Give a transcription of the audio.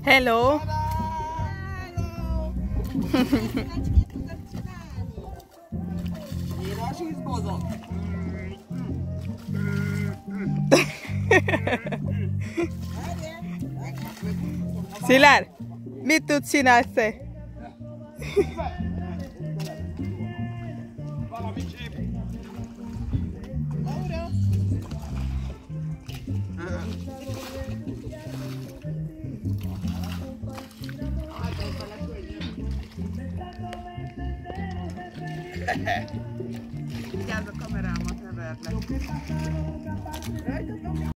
Hello! Szilárd, mit tudsz csinálni te? Vigyázz a kamerámat, heverlek.